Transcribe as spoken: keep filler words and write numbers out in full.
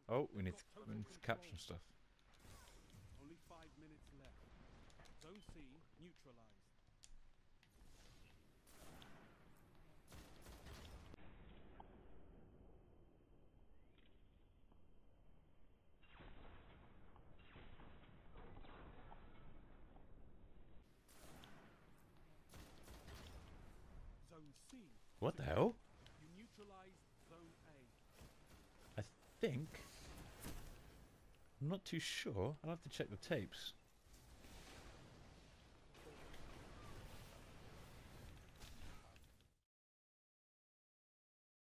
Oh, we need to, we need to capture stuff. Only five minutes left. Zone C neutralized. Zone C. What the hell? You neutralized Zone A. I think... I'm not too sure. I'll have to check the tapes.